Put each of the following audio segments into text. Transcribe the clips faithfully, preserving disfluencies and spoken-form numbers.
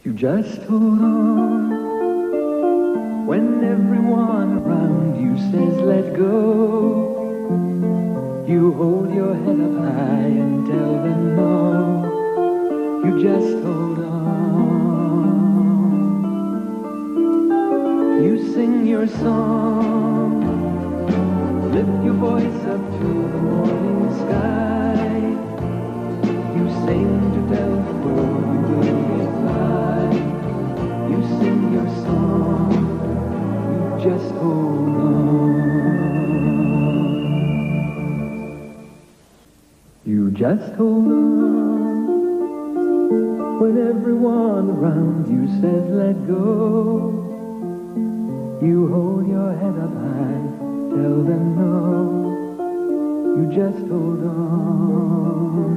You just hold on when everyone around you says let go. You hold your head up high and tell them no. You just hold on. You sing your song, lift your voice up to the morning sky. You sing to tell the world you will get by. You sing your song, you just hold on. You just hold on when everyone around you says let go. You hold your head up high, tell them no. You just hold on.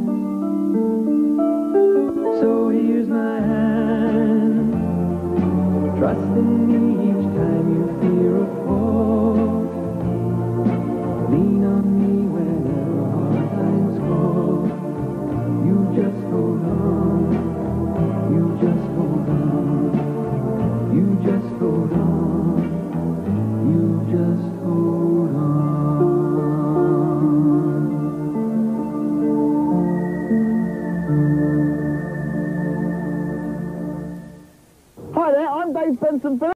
So here's my hand, trust in me each time you fear a fall. Lean on me whenever hard times call. You just hold on, you just hold on, you just hold on.